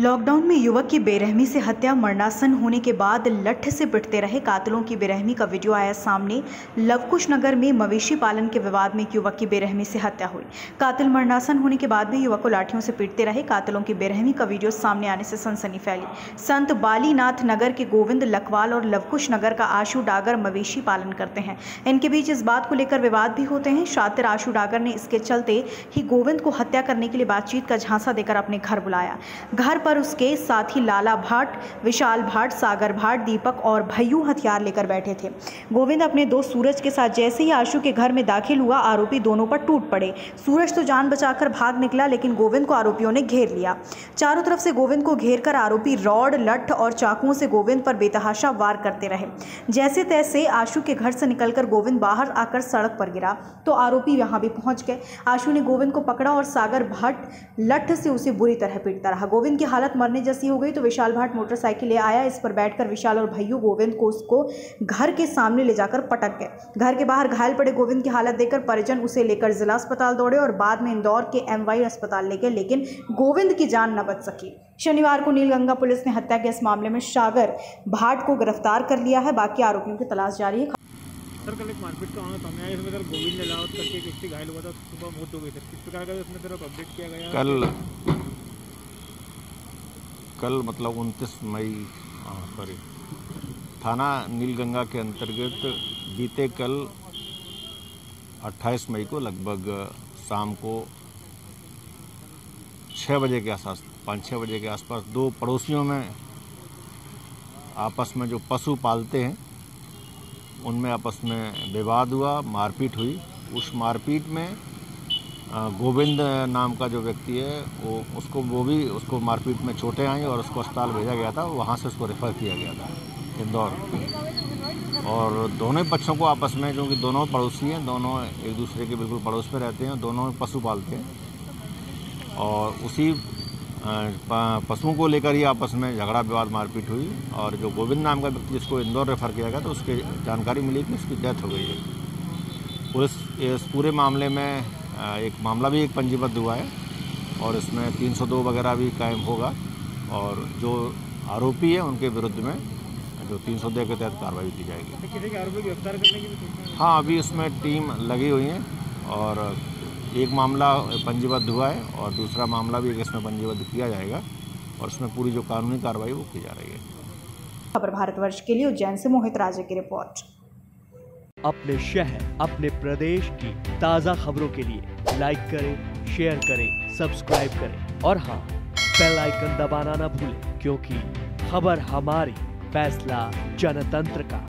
Lockdown में युवक की बेरहमी से हत्या, मरणासन होने के बाद लठ से पिटते रहे कातिलों की बेरहमी का वीडियो आया सामने। लवकुश नगर में मवेशी पालन के विवाद में एक युवक की बेरहमी से हत्या हुई। कातिल मरणासन होने के बाद भी युवक को लाठियों से पीटते रहे। कातिलों की बेरहमी का वीडियो सामने आने से सनसनी फैली। संत बालीनाथ नगर के गोविंद लकवाल और लवकुश नगर का आशु डागर मवेशी पालन करते हैं। इनके बीच इस बात को लेकर विवाद भी होते हैं। शातिर आशु डागर ने इसके चलते ही गोविंद को हत्या करने के लिए बातचीत का झांसा देकर अपने घर बुलाया। घर पर उसके साथी लाला भाट, विशाल भाट, सागर भाट, दीपक और भैयू हथियार लेकर बैठे थे। गोविंद अपने दोस्त सूरज के साथ जैसे ही आशु के घर में दाखिल हुआ, आरोपी दोनों पर टूट पड़े। सूरज तो जान बचाकर भाग निकला, लेकिन गोविंद को आरोपियों ने घेर लिया। चारों तरफ से गोविंद को घेरकर आरोपी रॉड, लठ और चाकुओं से गोविंद पर बेतहाशा वार करते रहे। जैसे तैसे आशु के घर से निकलकर गोविंद बाहर आकर सड़क पर गिरा तो आरोपी यहां भी पहुंच गए। आशु ने गोविंद को पकड़ा और सागर भाट लठ से उसे बुरी तरह पीटता रहा। गोविंद की हालत मरने जैसी हो गई तो विशाल भाट मोटरसाइकिल ले आया। इस पर बैठकर विशाल और भैयू गोविंद को उसको घर के सामने ले जाकर पटक गए। घर के बाहर घायल पड़े गोविंद की हालत देखकर परिजन उसे लेकर जिला अस्पताल दौड़े और बाद में इंदौर के MY अस्पताल ले गए, लेकिन गोविंद की जान न बच सकी। शनिवार को नीलगंगा पुलिस ने हत्या के इस मामले में सागर भाट को गिरफ्तार कर लिया है। बाकी आरोपियों की तलाश जारी है। सर, कल एक मारपीट का मामला सामने आया, इसमें सर गोविंद जलावत करके एक व्यक्ति घायल हुआ था, सुबह मौत हो गई। सर, किस प्रकार का इसमें सर अपडेट किया गया? कल मतलब 29 मई थाना नीलगंगा के अंतर्गत बीते कल 28 मई को लगभग शाम को 6 बजे के आसपास, 5-6 बजे के आसपास दो पड़ोसियों में आपस में जो पशु पालते हैं उनमें आपस में विवाद हुआ, मारपीट हुई। उस मारपीट में गोविंद नाम का जो व्यक्ति है वो भी उसको मारपीट में चोटें आई और उसको अस्पताल भेजा गया था। वहाँ से उसको रेफ़र किया गया था इंदौर। और दोनों ही पक्षों को आपस में, क्योंकि दोनों पड़ोसी हैं, दोनों एक दूसरे के बिल्कुल पड़ोस में रहते हैं, दोनों पशु पालते हैं और उसी पशुओं को लेकर ही आपस में झगड़ा विवाद मारपीट हुई। और जो गोविंद नाम का व्यक्ति जिसको इंदौर रेफ़र किया गया था, उसकी जानकारी मिली कि उसकी डेथ हो गई है। पुलिस इस पूरे मामले में एक मामला भी पंजीबद्ध हुआ है और इसमें 302 वगैरह भी कायम होगा और जो आरोपी है उनके विरुद्ध में जो 302 के तहत कार्रवाई की जाएगी। किसी के आरोपी गिरफ्तार करने की भी? हाँ, अभी इसमें टीम लगी हुई है और एक मामला पंजीबद्ध हुआ है और दूसरा मामला भी इसमें पंजीबद्ध किया जाएगा और इसमें पूरी जो कानूनी कार्रवाई वो की जा रही है। खबर भारतवर्ष के लिए उज्जैन से मोहित राजे की रिपोर्ट। अपने शहर, अपने प्रदेश की ताज़ा खबरों के लिए लाइक करें, शेयर करें, सब्सक्राइब करें और हाँ, बेल आइकन दबाना ना भूलें, क्योंकि खबर हमारी, फैसला जनतंत्र का।